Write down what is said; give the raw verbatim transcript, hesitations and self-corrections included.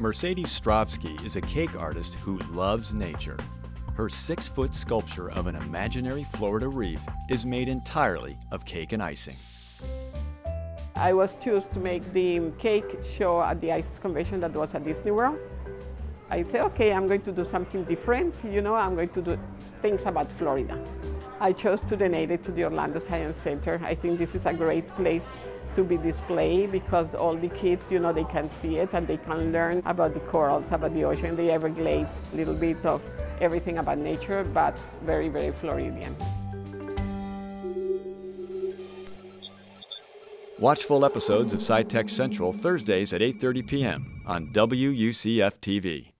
Mercedes Strachwsky is a cake artist who loves nature. Her six-foot sculpture of an imaginary Florida reef is made entirely of cake and icing. I was chosen to make the cake show at the ICE convention that was at Disney World. I said, okay, I'm going to do something different, you know, I'm going to do things about Florida. I chose to donate it to the Orlando Science Center. I think this is a great place to be displayed because all the kids, you know, they can see it and they can learn about the corals, about the ocean, the Everglades, a little bit of everything about nature, but very, very Floridian. Watch full episodes of SciTech Central Thursdays at eight thirty p m on W U C F T V.